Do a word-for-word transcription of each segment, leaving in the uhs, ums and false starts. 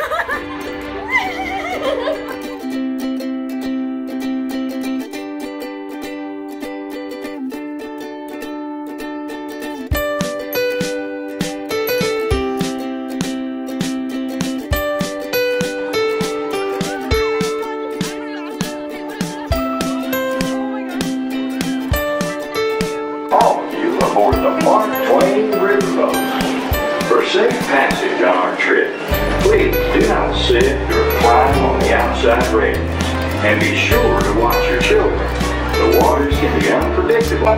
Aboard the Mark Twain riverboat. For safe passage on our trip, please do not sit or climb on the outside railings, and be sure to watch your children. The waters can be unpredictable.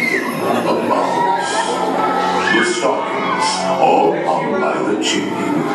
All hung by the chimney.